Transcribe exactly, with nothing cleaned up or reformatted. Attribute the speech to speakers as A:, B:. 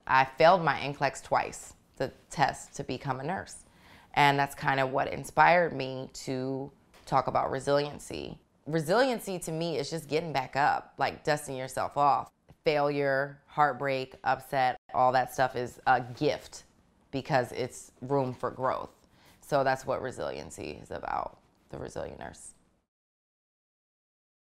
A: I failed my N C L E X twice, the test to become a nurse. And that's kind of what inspired me to talk about resiliency. Resiliency to me is just getting back up, like dusting yourself off. Failure, heartbreak, upset, all that stuff is a gift because it's room for growth. So that's what resiliency is about, the resilient nurse.